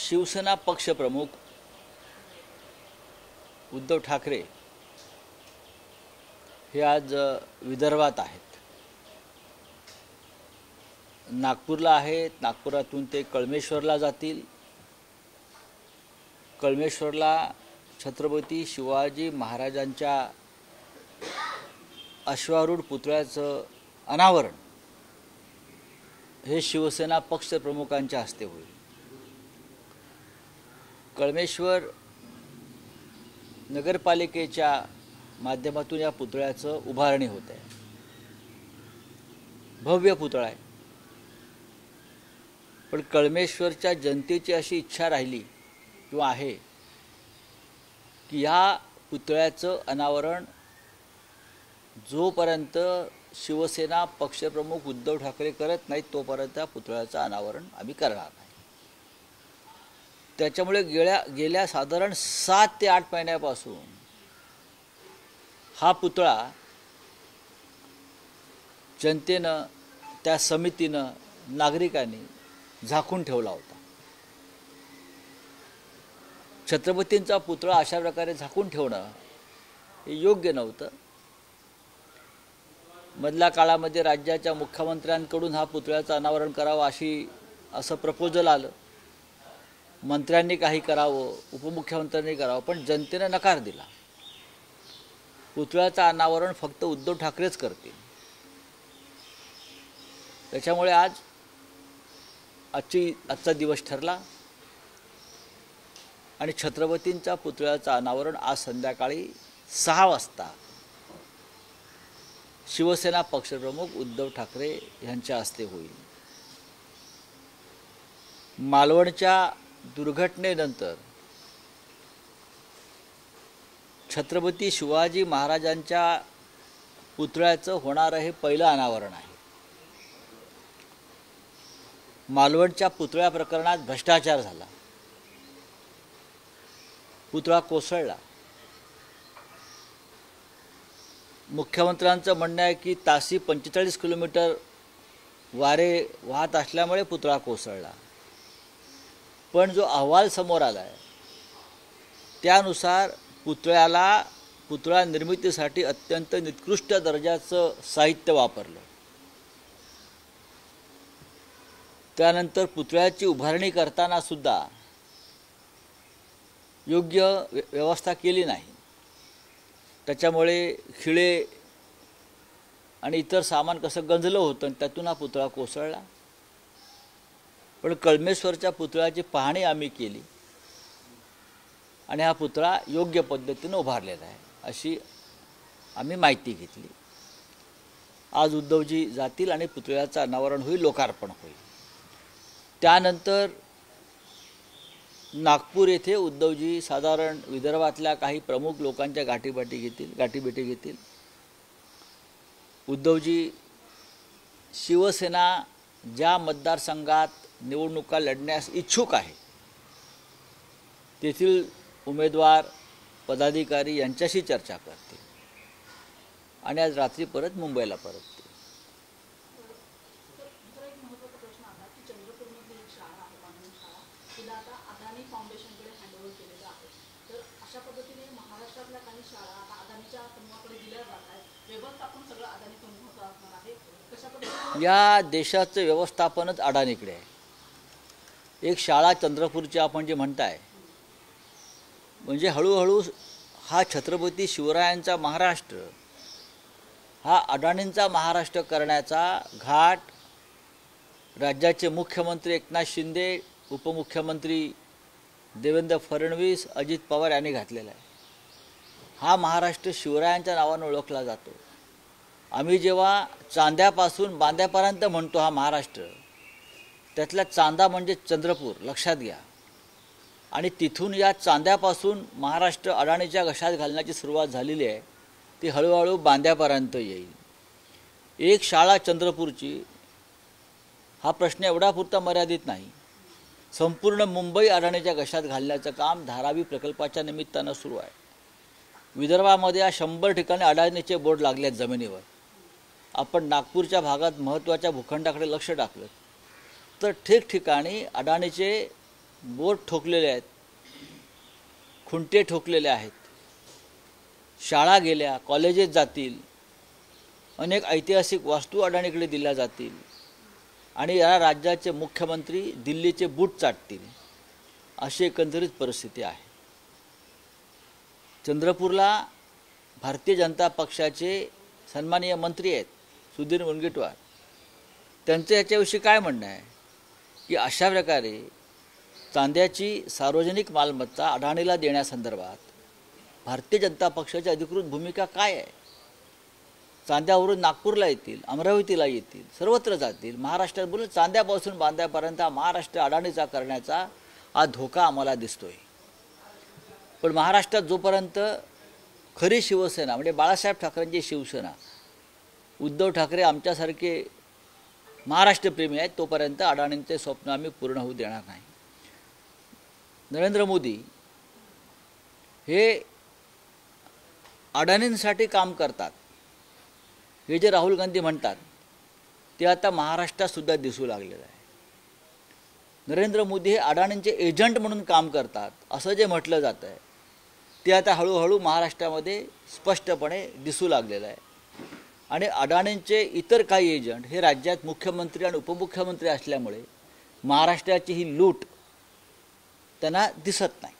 शिवसेना पक्षप्रमुख उद्धव ठाकरे हे आज विदर्भात आहेत. नागपूरला आहेत. नागपुरातून ते कळमेश्वरला जातील. कळमेश्वरला छत्रपती शिवाजी महाराजांच्या अश्वारूढ पुतळ्याचं अनावरण हे शिवसेना पक्षप्रमुखांच्या हस्ते होईल. कळमेश्वर नगरपालिकेच्या माध्यमातून या पुतळ्याचं उभारणी होत आहे. भव्य पुतळा आहे. पण कळमेश्वरच्या जनतेची अशी इच्छा राहिली किंवा आहे की या पुतळ्याचं अनावरण जोपर्यंत शिवसेना पक्षप्रमुख उद्धव ठाकरे करत नाहीत तोपर्यंत या पुतळ्याचं अनावरण आम्ही करणार नाही. त्याच्यामुळे गेल्या साधारण 7 ते 8 महिन्यापासून हा पुतळा जनतेनं, त्या समितीनं, नागरिकांनी झाकून ठेवला होता. छत्रपतींचा पुतळा अशा प्रकारे झाकून ठेवणं हे योग्य नव्हतं. मधल्या काळामध्ये राज्याच्या मुख्यमंत्र्यांकडून हा पुतळ्याचं अनावरण करावं असं प्रपोजल आलं. मंत्र्यांनी काही करावं, उपमुख्यमंत्र्यांनी करावं, पण जनतेने नकार दिला. पुतळ्याचं अनावरण फक्त उद्धव ठाकरेच करतील. त्याच्यामुळे आजचा दिवस ठरला आणि छत्रपतींच्या पुतळ्याचं अनावरण आज संध्याकाळी 6 वाजता शिवसेना पक्षप्रमुख उद्धव ठाकरे यांच्या हस्ते होईल. मालवणच्या दुर्घटनेनंतर छत्रपती शिवाजी महाराजांच्या पुतळ्याचं होणारं हे पहिलं अनावरण आहे. मालवणच्या पुतळ्या प्रकरणात भ्रष्टाचार झाला. पुतळा कोसळला. मुख्यमंत्र्यांचं म्हणणं आहे की तासी 45 किलोमीटर वारे वाहत असल्यामुळे पुतळा कोसळला. पण जो अहवाल समोर आला आहे त्यानुसार पुतळा निर्मितीसाठी अत्यंत निकृष्ट दर्जाचं साहित्य वापरलं. त्यानंतर पुतळ्याची उभारणी करताना सुद्धा योग्य व्यवस्था केली नाही. त्याच्यामुळे खिळे आणि इतर सामान कसं गंजलं होतं आणि त्यातून हा पुतळा कोसळला. पण कळमेश्वरच्या पुतळ्याची पाहणी आम्ही केली आणि हा पुतळा योग्य पद्धतीनं उभारलेला आहे अशी आम्ही माहिती घेतली. आज उद्धवजी जातील आणि पुतळ्याचं अनावरण होईल, लोकार्पण होईल. त्यानंतर नागपूर येथे उद्धवजी साधारण विदर्भातल्या काही प्रमुख लोकांच्या गाठीभेटी घेतील. उद्धवजी शिवसेना ज्या मतदारसंघात निवडणुका लढण्यास इच्छुक आहे तेथील उमेदवार, पदाधिकारी यांच्याशी चर्चा करतील आणि आज रात्री परत मुंबईला परततील. या देशाचं व्यवस्थापनच अडाणीकडे आहे. एक शाळा चंद्रपूरची आपण जे म्हणताय, म्हणजे हळूहळू हा छत्रपती शिवरायांचा महाराष्ट्र हा अडाणींचा महाराष्ट्र करण्याचा घाट राज्याचे मुख्यमंत्री एकनाथ शिंदे, उपमुख्यमंत्री देवेंद्र फडणवीस, अजित पवार यांनी घातलेला आहे. हा महाराष्ट्र शिवरायांच्या नावानं ओळखला जातो. आम्ही जेव्हा चांद्यापासून बांद्यापर्यंत म्हणतो हा महाराष्ट्र, त्यातला चांदा म्हणजे चंद्रपूर, लक्षात घ्या. आणि तिथून या चांद्यापासून महाराष्ट्र अडाणीच्या घशात घालण्याची सुरुवात झालेली आहे. ती हळूहळू बांद्यापर्यंत येईल. एक शाळा चंद्रपूरची हा प्रश्न एवढा पुरता मर्यादित नाही. संपूर्ण मुंबई अडाणीच्या घशात घालण्याचं काम धारावी प्रकल्पाच्या निमित्तानं सुरू आहे. विदर्भामध्ये 100 ठिकाणी अडाणीचे बोर्ड लागले आहेत जमिनीवर. आपण नागपूरच्या भागात महत्त्वाच्या भूखंडाकडे लक्ष टाकलं तर ठिकठिकाणी अडाणीचे बोर्ड ठोकलेले आहेत, खुंटे ठोकलेले आहेत, शाळा गेल्या, कॉलेजेस जातील, अनेक ऐतिहासिक वास्तू अडाणीकडे दिल्या जातील आणि या राज्याचे मुख्यमंत्री दिल्लीचे बूट चाटतील, अशी एकंदरीत परिस्थिती आहे. चंद्रपूरला भारतीय जनता पक्षाचे सन्माननीय मंत्री आहेत सुधीर मुनगंटीवार, त्यांचं याच्याविषयी काय म्हणणं आहे की अशा प्रकारे चांद्याची सार्वजनिक मालमत्ता अडाणीला देण्यासंदर्भात भारतीय जनता पक्षाची अधिकृत भूमिका काय आहे. चांद्यावरून नागपूरला येतील, अमरावतीला येतील, सर्वत्र जातील, महाराष्ट्रात बोलून चांद्यापासून बांद्यापर्यंत महाराष्ट्र अडाणीचा करण्याचा हा धोका आम्हाला दिसतोय. पण महाराष्ट्रात जोपर्यंत खरी शिवसेना म्हणजे बाळासाहेब ठाकरेंची शिवसेना, उद्धव ठाकरे आमच्यासारखे महाराष्ट्रप्रेमी आहेत, तोपर्यंत अडाणींचे स्वप्न आम्ही पूर्ण होऊ देणार नाही. नरेंद्र मोदी हे अडाणींसाठी काम करतात हे जे राहुल गांधी म्हणतात ते आता महाराष्ट्रात सुद्धा दिसू लागलेलं आहे. नरेंद्र मोदी हे अडाणींचे एजंट म्हणून काम करतात असं जे म्हटलं जातं आहे ते आता हळूहळू महाराष्ट्रामध्ये स्पष्टपणे दिसू लागलेलं आहे. आणि अडाणींचे इतर काही एजंट हे राज्यात मुख्यमंत्री आणि उपमुख्यमंत्री असल्यामुळे महाराष्ट्राची ही लूट त्यांना दिसत नाही.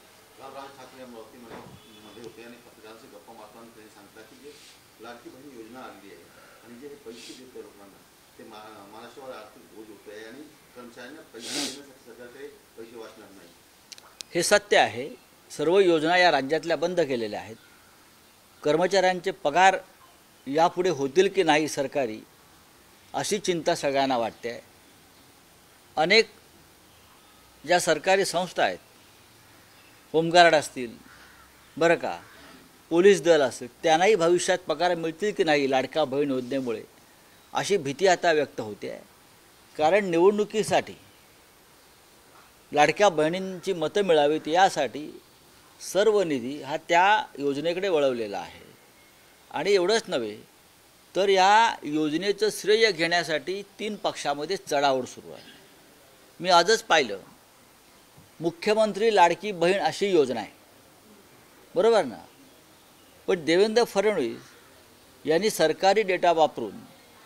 लाडकी बहीण योजना आली आहे आणि जे पैसे देते लोकांना ते महाराष्ट्रावर आर्थिक बोझ होत आहे आणि कर्मचाऱ्यांना पैसे देण्यासाठी सरकारकडे पैसे वाचणार नाही. हे सत्य आहे. सर्व योजना या राज्यातल्या बंद केलेल्या आहेत. कर्मचाऱ्यांचे पगार यापुढे होतील की नाही सरकारी, अशी चिंता सगळ्यांना वाटते आहे. अनेक ज्या सरकारी संस्था आहेत, होमगार्ड असतील, बरं का, पोलीस दल असेल, त्यांनाही भविष्यात पगार मिळतील की नाही लाडका बहीण योजनेमुळे, अशी भीती आता व्यक्त होते आहे. कारण निवडणुकीसाठी लाडक्या बहिणींची मतं मिळावीत यासाठी सर्व निधी हा त्या योजनेकडे वळवलेला आहे. आणि एवढंच नव्हे तर या योजनेचं श्रेय घेण्यासाठी 3 पक्षामध्ये चढाओढ सुरू आहे. मी आजच पाहिलं, मुख्यमंत्री लाडकी बहीण अशी योजना आहे, बरोबर ना, पण देवेंद्र फडणवीस यांनी सरकारी डेटा वापरून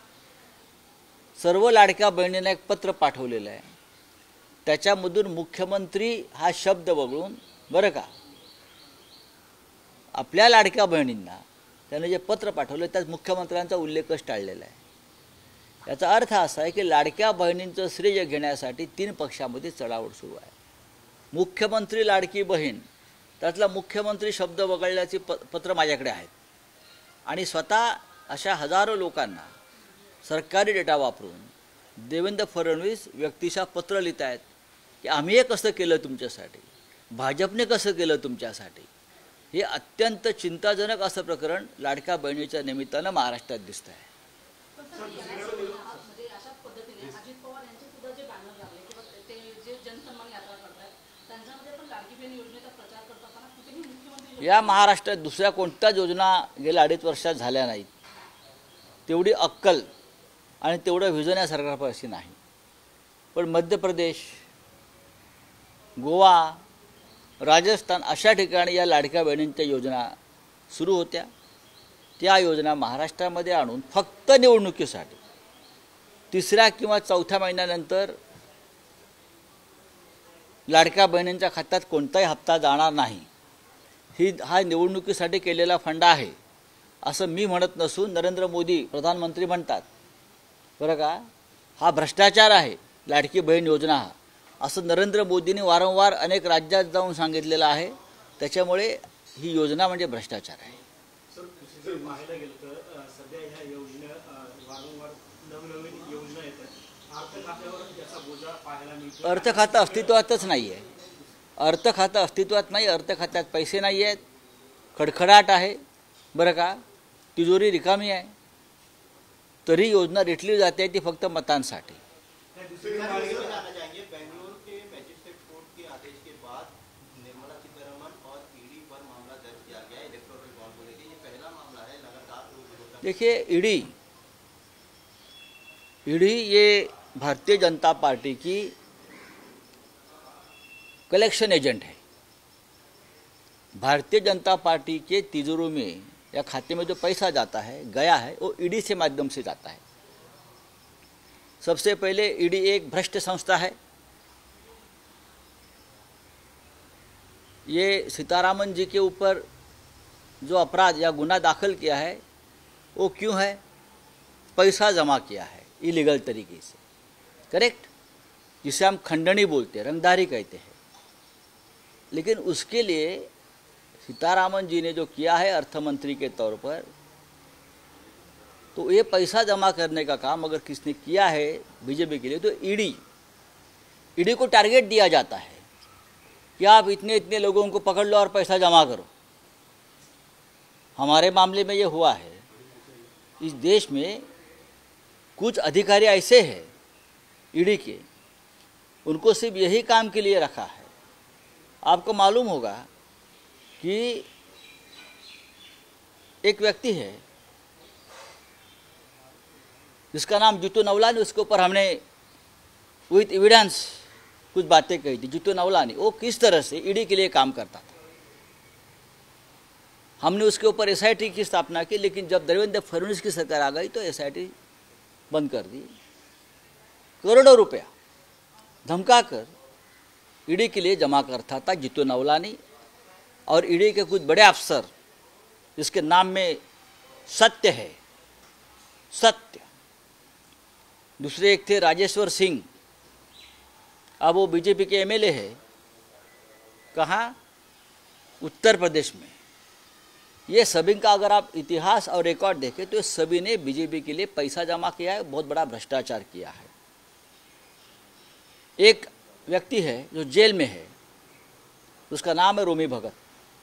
सर्व लाडक्या बहिणींना एक पत्र पाठवलेलं आहे. त्याच्यामधून मुख्यमंत्री हा शब्द वगळून, बरं का, आपल्या लाडक्या बहिणींना त्याने जे पत्र पाठवलं त्यात मुख्यमंत्र्यांचा उल्लेखच टाळलेला आहे. याचा अर्थ असा आहे की लाडक्या बहिणींचं श्रेय घेण्यासाठी 3 पक्षामध्ये चढाओढ सुरू आहे. मुख्यमंत्री लाडकी बहीण, त्यातला मुख्यमंत्री शब्द वगळल्याची पत्र माझ्याकडे आहेत. आणि स्वतः अशा हजारो लोकांना सरकारी डेटा वापरून देवेंद्र फडणवीस व्यक्तिशः पत्र लिहित आहेत की आम्ही हे कसं केलं तुमच्यासाठी, भाजपने कसं केलं तुमच्यासाठी. हे अत्यंत चिंताजनक असं प्रकरण लाडक्या बहिणीच्या निमित्तानं महाराष्ट्रात दिसतं आहे. या महाराष्ट्रात दुसऱ्या कोणत्याच योजना गेल्या 2.5 वर्षात झाल्या नाहीत. तेवढी अक्कल आणि तेवढं व्हिजन या सरकारपाशी नाही. पण मध्य प्रदेश, गोवा, राजस्थान अशा ठिकाणी या लाडक्या बहिणींच्या योजना सुरू होत्या. त्या योजना महाराष्ट्रामध्ये आणून फक्त निवडणुकीसाठी 3ऱ्या किंवा 4थ्या महिन्यानंतर लाडक्या बहिणींच्या खात्यात कोणताही हप्ता जाणार नाही, हा निवडणुकीसाठी केलेला फंड आहे असं मी म्हणत नसून नरेंद्र मोदी प्रधानमंत्री म्हणतात, बरं का. हा भ्रष्टाचार आहे लाडकी बहीण योजना, हा असं नरेंद्र मोदींनी वारंवार अनेक राज्यात जाऊन सांगितलेलं आहे. त्याच्यामुळे ही योजना म्हणजे भ्रष्टाचार आहे. सर, पाहायला गेलं तर सध्या ह्या योजना वारंवार नवनवीन योजना येतात, अर्थ खात्यावर त्याचा बोजा पाहायला मिळतो. अर्थ खातं अस्तित्वातच नाही आहे. अर्थ खातं अस्तित्वात नाही. अर्थ खात्यात पैसे नाही आहेत, खडखडाट आहे, बरं का, तिजोरी रिकामी आहे. तरी योजना रेटली जाते ती फक्त मतांसाठी. बेंगलुरु के मजिस्ट्रेट कोर्ट के आदेश के बाद निर्मला सीतारमण और ईडी पर मामला दर्ज किया गया इलेक्टोरल बॉन्ड को लेकर. ये पहला मामला है. लगातार देखिए, ईडी ये भारतीय जनता पार्टी की कलेक्शन एजेंट है। भारतीय जनता पार्टी के तिजोरी में या खाते में जो पैसा जाता है गया है वो ईडी से माध्यम से जाता है। सबसे पहले ईडी एक भ्रष्ट संस्था है। ये सीतारामन जी के ऊपर जो अपराध या गुना दाखिल किया है वो क्यों है? पैसा जमा किया है इलीगल तरीके से, करेक्ट, जिसे हम खंडनी बोलते हैं, रंगदारी कहते हैं। लेकिन उसके लिए सीतारामन जी ने जो किया है अर्थमंत्री के तौर पर, तो ये पैसा जमा करने का काम अगर किसने किया है बीजेपी के लिए तो ईडी को टारगेट दिया जाता है कि आप इतने इतने लोगों को पकड़ लो और पैसा जमा करो। हमारे मामले में ये हुआ है। इस देश में कुछ अधिकारी ऐसे हैं ईडी के, उनको सिर्फ यही काम के लिए रखा है। आपको मालूम होगा कि एक व्यक्ति है जिसका नाम जितू नवलानी, उसके ऊपर हमने विथ एविडेंस कुछ बातें कही थी। जितू नवलानी वो किस तरह से ईडी के लिए काम करता था। हमने उसके ऊपर एसआईटी की स्थापना की, लेकिन जब देवेंद्र फडणवीस की सरकार आ गई तो एसआईटी बंद कर दी। करोड़ों रुपया धमकाकर ईडी के लिए जमा करता था जितू नवलानी और ईडी के कुछ बड़े अफसर जिसके नाम में सत्य है, सत्य। दूसरे एक थे राजेश्वर सिंह, अब वो बीजेपी के एमएलए है। कहाँ? उत्तर प्रदेश में। ये सभी का अगर आप इतिहास और रिकॉर्ड देखें तो सभी ने बीजेपी के लिए पैसा जमा किया है, बहुत बड़ा भ्रष्टाचार किया है। एक व्यक्ति है जो जेल में है, उसका नाम है रोमी भगत।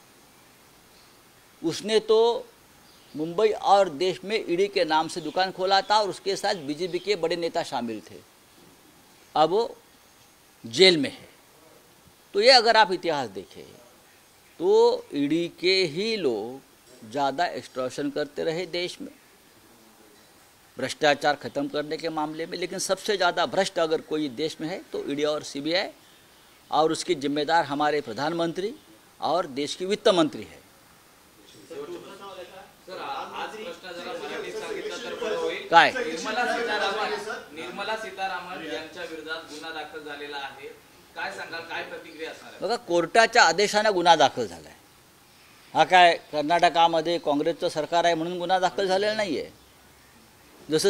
उसने तो मुंबई और देश में ईडी के नाम से दुकान खोला था और उसके साथ बीजेपी के बड़े नेता शामिल थे। अब वो जेल में है। तो ये अगर आप इतिहास देखें तो ईडी के ही लोग ज़्यादा एक्सटॉर्शन करते रहे देश में भ्रष्टाचार खत्म करने के मामले में। लेकिन सबसे ज़्यादा भ्रष्ट अगर कोई देश में है तो ईडी और सीबीआई, और उसके जिम्मेदार हमारे प्रधानमंत्री और देश की वित्त मंत्री है। काय निर्मला सीतारामन यांच्या विरोधात गुन्हा दाखल झालेला आहे, काय सांगाल, काय प्रतिक्रिया असणार आहे? बघा, कोर्टाच्या आदेशाने गुन्हा दाखल झाला आहे। हा काय कर्नाटकामध्ये काँग्रेसचं सरकार आहे म्हणून गुन्हा दाखल झालेला नाही आहे। जसं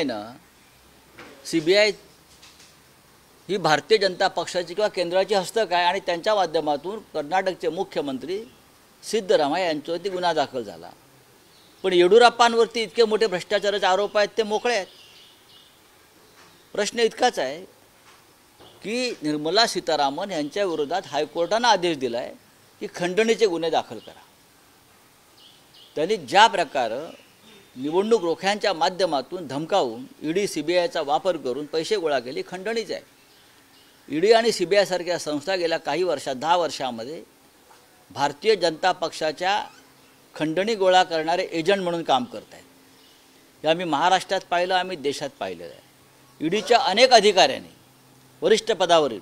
सीबीआय ही भारतीय जनता पक्षाची किंवा केंद्राची हस्तक आहे आणि त्यांच्या माध्यमातून कर्नाटकचे मुख्यमंत्री सिद्धरामय्या यांच्यावरती गुन्हा दाखल झाला। पण येडियुरप्पांवरती इतके मोठे भ्रष्टाचाराचे आरोप आहेत, ते मोकळे आहेत। प्रश्न इतकाच आहे की निर्मला सीतारामन यांच्या विरोधात हायकोर्टाने आदेश दिला आहे की खंडणीचे गुन्हे दाखल करा। त्यांनी ज्या प्रकारे निवडणूक रोख्यांच्या माध्यमातून धमकावून ईडी सीबीआयचा वापर करून पैसे गोळा केले, खंडणीच आहे। ईडी आणि सीबीआय सारख्या संस्था गेल्या काही वर्षात 10 वर्षांमध्ये भारतीय जनता पक्षाच्या खंडणी गोळा करणारे एजंट म्हणून काम करत आहेत। हे आम्ही महाराष्ट्रात पाहिलं, आम्ही देशात पाहिलेलं आहे। ईडीच्या अनेक अधिकाऱ्यांनी वरिष्ठ पदावरील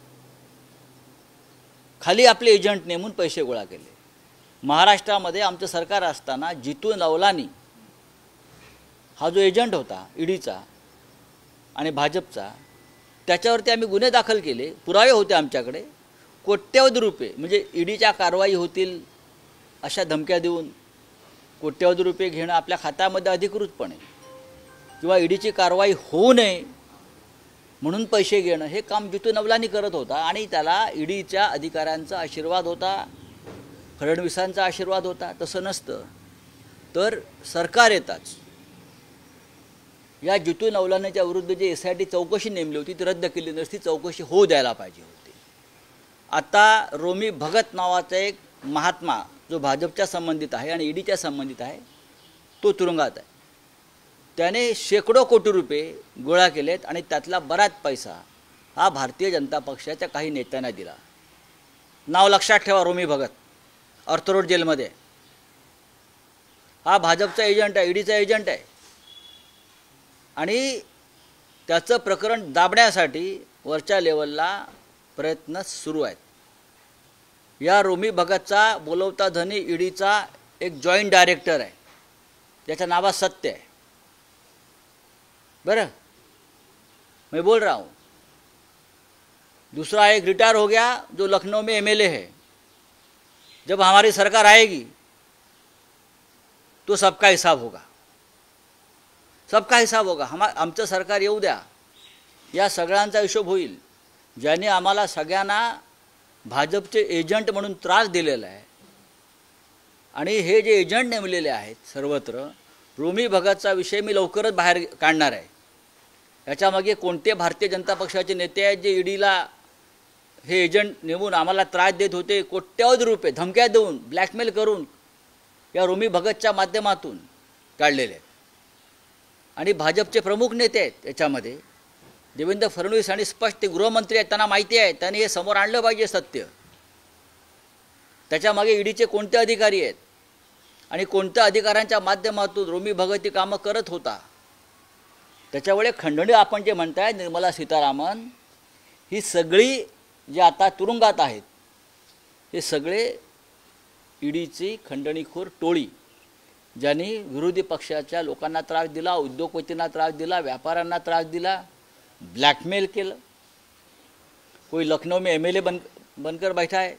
खाली आपले एजंट नेमून पैसे गोळा केले। महाराष्ट्रामध्ये आमचं सरकार असताना जितू नवलानी हा जो एजंट होता ईडीचा आणि भाजपचा, त्याच्यावरती आम्ही गुन्हे दाखल केले, पुरावे होते आमच्याकडे। कोट्यवधी रुपये म्हणजे ईडीच्या कारवाई होतील अशा धमक्या देऊन कोट्यवधी रुपये घेणं आपल्या खात्यामध्ये अधिकृतपणे, किंवा ईडीची कारवाई होऊ नये म्हणून पैसे घेणं, हे काम जितू नवलानी करत होता। आणि त्याला ईडीच्या अधिकाऱ्यांचा आशीर्वाद होता, फडणवीसांचा आशीर्वाद होता। तसं नसतं तर सरकार येताच या जितू नवलानीच्या विरुद्ध जी एसआयटी चौकशी नेमली होती ती रद्द केली नसती, चौकशी होऊ द्यायला पाहिजे होती। आता रोमी भगत नावाचा एक महात्मा जो भाजपच्या संबंधित आहे आणि ईडीच्या संबंधित आहे तो तुरुंगात आहे। त्याने शेकडो कोटी रुपये गोळा केलेत आणि त्यातला बराच पैसा हा भारतीय जनता पक्षाच्या काही नेत्यांना दिला। नाव लक्षात ठेवा, रोमी भगत अर्थरोड जेलमध्ये। हा भाजपचा एजंट आहे, ईडीचा एजंट आहे आणि त्याचं प्रकरण दाबण्यासाठी वरच्या लेवलला प्रयत्न सुरू आहेत। या रोमी भगतचा बोलवता धनी ईडीचा एक जॉईंट डायरेक्टर है, जैसा नावात सत्य है। बरं, मैं बोल रहा हूँ। दूसरा एक रिटायर हो गया जो लखनऊ में एमएलए है। जब हमारी सरकार आएगी तो सबका हिसाब होगा, सबका हिसाब होगा। आमचं सरकार येऊ द्या, या सगळ्यांचा हिशोब होईल। ज्याने आम्हाला सगळ्यांना भाजपचे एजंट म्हणून त्रास दिलेला आहे आणि हे जे एजंट नेमलेले आहेत सर्वत्र, रोमी भगतचा विषय मी लवकरच बाहेर काढणार आहे। याच्यामागे कोणते भारतीय जनता पक्षाचे नेते आहेत जे ईडीला हे एजंट नेमून आम्हाला त्रास देत होते, कोट्यावधी रुपये धमक्या देऊन ब्लॅकमेल करून या रोमी भगतच्या माध्यमातून काढलेले आहेत। आणि भाजपचे प्रमुख नेते आहेत याच्यामध्ये, देवेंद्र फडणवीस आणि स्पष्ट गृहमंत्री आहेत, त्यांना माहिती आहे, त्यांनी हे समोर आणलं पाहिजे सत्य। त्याच्यामागे ईडीचे कोणते अधिकारी आहेत आणि कोणत्या अधिकाऱ्यांच्या माध्यमातून रोमी भगत ही कामं करत होता, त्याच्यामुळे खंडणी आपण जे म्हणताय निर्मला सीतारामन ही सगळी जे आता तुरुंगात आहेत हे सगळे ईडीची खंडणीखोर टोळी, ज्यांनी विरोधी पक्षाच्या लोकांना त्रास दिला, उद्योगपतींना त्रास दिला, व्यापाऱ्यांना त्रास दिला, ब्लैकमेल किया। कोई लखनऊ में एमएलए बनकर बैठा है,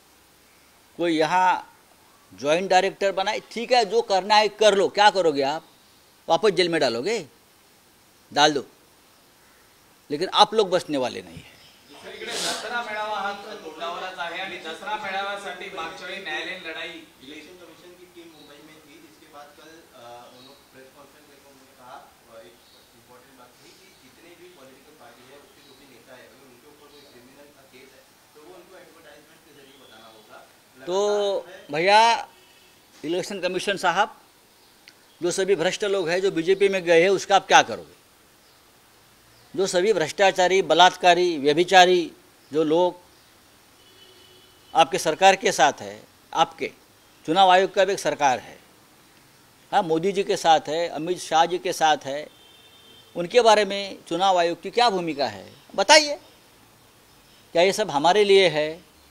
कोई यहाँ जॉइंट डायरेक्टर बना है। ठीक है, जो करना है कर लो, क्या करोगे आप? वापस जेल में डालोगे? डाल दो, लेकिन आप लोग बचने वाले नहीं है। दुसरीकडे दसरा मेळावा हा तोंडावरच आहे आणि दसरा मेळाव्यासाठी मागच्या वेळी न्यायालयीन लढाई इलेक्शन कमीशन की टीम मुंबई में थी, जिसके बाद कल उन्होंने प्रेस कॉन्फ्रेंस में उन्होंने कहा एक इम्पोर्टेंट बात थी कि जितने भी पॉलिटिकल पार्टी है उसके जो भी नेता है अगर उनके ऊपर कोई क्रिमिनल का केस है तो वो उनको एडवर्टाइजमेंट के जरिए बताना होगा। तो भैया इलेक्शन कमीशन साहब, जो सभी भ्रष्ट लोग हैं जो बीजेपी में गए हैं उसका आप क्या करोगे? जो सभी भ्रष्टाचारी, बलात्कारी, व्यभिचारी जो लोग आपके सरकार के साथ है, आपके चुनाव आयोग का भी एक सरकार है, हाँ, मोदी जी के साथ है, अमित शाह जी के साथ है, उनके बारे में चुनाव आयोग की क्या भूमिका है बताइए। क्या ये सब हमारे लिए है?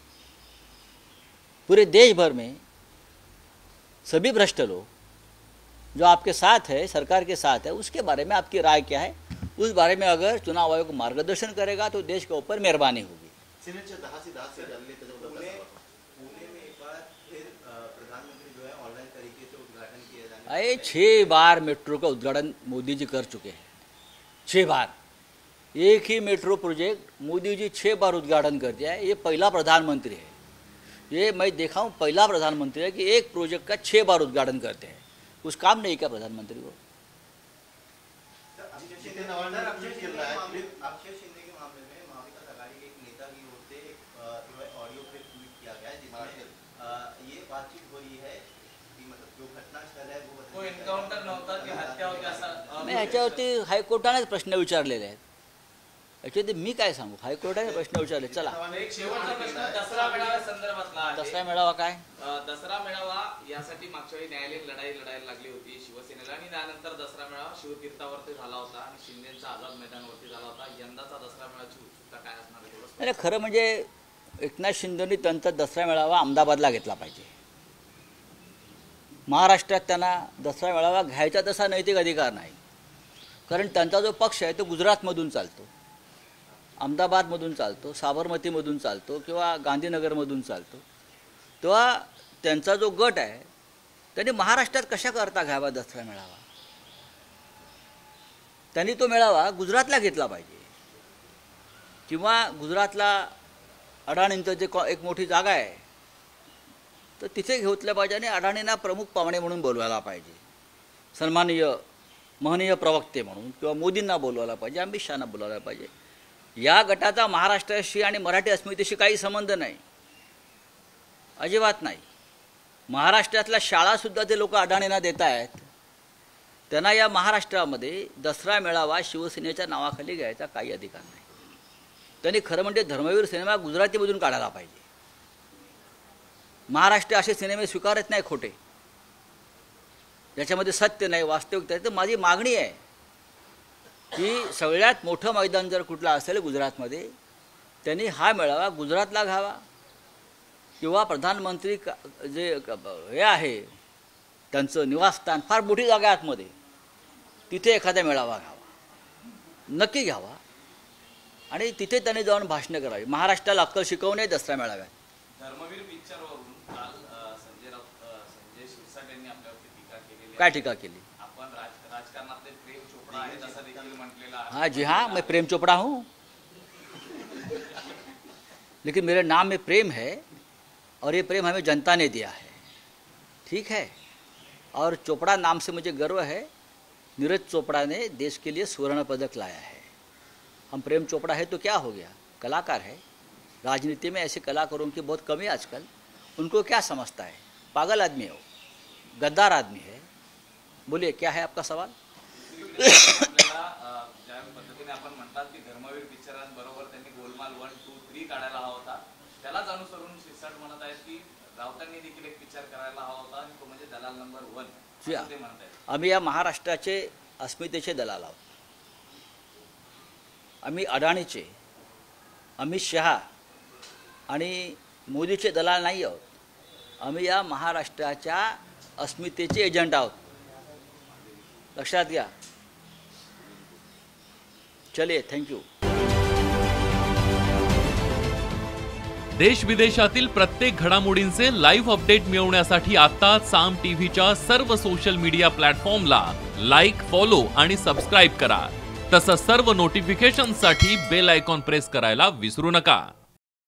पूरे देश भर में सभी भ्रष्ट लोग जो आपके साथ है, सरकार के साथ है, उसके बारे में आपकी राय क्या है? उस बारे में अगर चुनाव आयोग मार्गदर्शन करेगा तो देश के ऊपर मेहरबानी होगी। सिनेटच्या 10 से 10 सीट आणली, पुणे में एक बार फिर प्रधानमंत्री जो है ऑनलाइन तरीके से उद्घाटन किया जाने। अरे 6 बार मेट्रो का उद्घाटन मोदी जी कर चुके हैं, 6 बार। एक ही मेट्रो प्रोजेक्ट मोदी जी 6 बार उद्घाटन कर दिया है। ये पहला प्रधानमंत्री है, ये मैं देखा हूँ, पहला प्रधानमंत्री है कि एक प्रोजेक्ट का 6 बार उद्घाटन करते हैं। कुछ काम नहीं किया प्रधानमंत्री को। अक्षय शिंदे के मामले में महाविकास आघाड़ी के एक नेता की ओर से जो है ऑडियो क्लिप ट्वीट किया गया है जिसमें ये बातचीत हो रही है कि मतलब जो घटनास्थल है वो कोई एन्काउंटर नव्हता की हत्या होती असं मी ह्याच्यावरती हायकोर्टानेच प्रश्न विचारलेले आहेत। ॲक्च्युअली मी काय सांगू, हायकोर्टाने प्रश्न विचारले। चला, एक शेवटचा प्रश्न दसरा मेळाव्या संदर्भातला आहे। दसरा मेळावा काय? दसरा मेळावा यासाठी मागच्या वेळी न्यायालयीन लढाई लढायला लागली होती शिवसेनेला आणि त्यानंतर दसरा मेळावा शिवतीर्थावरती झाला होता आणि शिंदेचा आझाद मैदानावरती झाला होता। यंदाचा दसरा मेळाव्याची उत्सुकता काय असणार आहे थोडं? अरे खरं म्हणजे एकनाथ शिंदेनी त्यांचा दसरा मेळावा अहमदाबादला घेतला पाहिजे। महाराष्ट्रात त्यांना दसरा मेळावा घ्यायचा तसा नैतिक अधिकार नाही, कारण त्यांचा जो पक्ष आहे तो गुजरातमधून चालतो, अहमदाबादमधून चालतो, साबरमतीमधून चालतो किंवा गांधीनगरमधून चालतो। तेव्हा त्यांचा जो गट आहे त्यांनी महाराष्ट्रात कशा करता घ्यावा दसरा मेळावा? त्यांनी तो मेळावा गुजरातला घेतला पाहिजे किंवा गुजरातला अडाणींचं जे एक मोठी जागा आहे तर तिथे घेतलं पाहिजे आणि अडाणींना प्रमुख पाहुणे म्हणून बोलवायला पाहिजे, सन्माननीय महनीय प्रवक्ते म्हणून, किंवा मोदींना बोलवायला पाहिजे, अमित शहाना बोलवायला पाहिजे। या गटाचा महाराष्ट्राशी आणि मराठी अस्मितेशी काही संबंध नाही, अजिबात नाही। महाराष्ट्रातल्या शाळासुद्धा ते लोक अडाणींना देत आहेत, त्यांना या महाराष्ट्रामध्ये दसरा मेळावा शिवसेनेच्या नावाखाली घ्यायचा काही अधिकार नाही। त्यांनी खरं म्हणजे धर्मवीर सिनेमा गुजरातीमधून काढायला पाहिजे। महाराष्ट्र असे सिनेमे स्वीकारत नाही खोटे, ज्याच्यामध्ये सत्य नाही, वास्तविकता आहे। तर माझी मागणी आहे की सगळ्यात मोठं मैदान जर कुठलं असेल गुजरातमध्ये, त्यांनी हा मेळावा गुजरातला घ्यावा किंवा प्रधानमंत्री जे हे आहे त्यांचं निवासस्थान फार मोठी जागा आहे आतमध्ये, तिथे एखादा मेळावा घ्यावा, नक्की घ्यावा आणि तिथे त्यांनी जाऊन भाषणं करावी. महाराष्ट्राला अक्कल शिकवू नये दसरा मेळाव्यात. धर्मवीर पिक्चरवरून काल संजय शिरसाट यांनी आपल्यावरती टीका केलेली आहे. काय टीका केली? आपण राजकारणातले प्रेम चोपडा आहेत असं देखील म्हटलेलं आहे. हाँ जी हाँ, मैं प्रेम चोपड़ा हूँ, लेकिन मेरे नाम में प्रेम है और ये प्रेम हमें जनता ने दिया है, ठीक है. और चोपड़ा नाम से मुझे गर्व है. नीरज चोपड़ा ने देश के लिए स्वर्ण पदक लाया है. हम प्रेम चोपड़ा है तो क्या हो गया, कलाकार है. राजनीति में ऐसे कलाकारों की बहुत कमी आजकल. उनको क्या समझता है, पागल आदमी है वो, गद्दार आदमी है. बोलिए क्या है आपका सवाल? ज्या पद्धतीने आपण म्हणतात की धर्मवीर पिक्चरांबरोबर त्यांनी गोलमाल 1, 2, 3 काढायला हवा होता, त्यालाच अनुसरून शिरसाट म्हणत आहेत की राऊतांनी देखील एक पिक्चर करायला हवा होता आणि तो म्हणजे दलाल नंबर 1 असं ते म्हणत आहेत. आम्ही या महाराष्ट्राचे अस्मितेचे दलाल आहोत. आम्ही अडाणीचे, अमित शहा आणि मोदीचे दलाल नाही आहोत. आम्ही या महाराष्ट्राच्या अस्मितेचे एजंट आहोत. लक्षात घ्या. चलिए, थँक्यू. देश विदेशातील प्रत्येक घडामोडींचे लाईव्ह अपडेट मिळवण्यासाठी आता साम टीव्हीच्या सर्व सोशल मीडिया प्लॅटफॉर्मला लाईक, फॉलो आणि सबस्क्राईब करा. तसंच सर्व नोटिफिकेशनसाठी बेल आयकॉन प्रेस करायला विसरू नका.